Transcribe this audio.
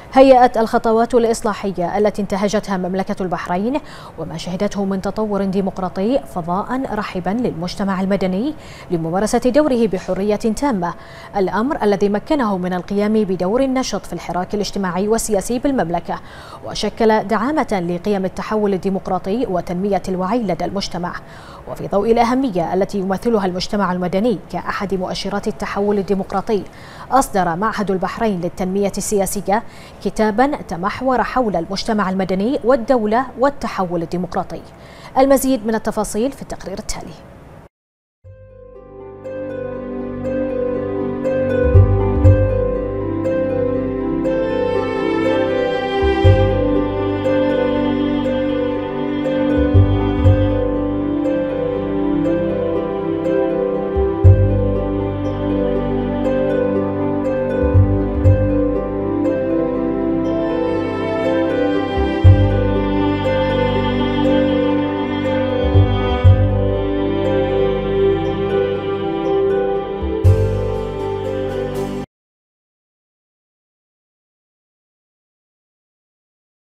هيأت الخطوات الإصلاحية التي انتهجتها مملكة البحرين وما شهدته من تطور ديمقراطي فضاء رحبا للمجتمع المدني لممارسة دوره بحرية تامة، الأمر الذي مكنه من القيام بدور نشط في الحراك الاجتماعي والسياسي بالمملكة، وشكل دعامة لقيم التحول الديمقراطي وتنمية الوعي لدى المجتمع. وفي ضوء الأهمية التي يمثلها المجتمع المدني كأحد مؤشرات التحول الديمقراطي، أصدر معهد البحرين للتنمية السياسية كتابا تمحور حول المجتمع المدني والدولة والتحول الديمقراطي. المزيد من التفاصيل في التقرير التالي.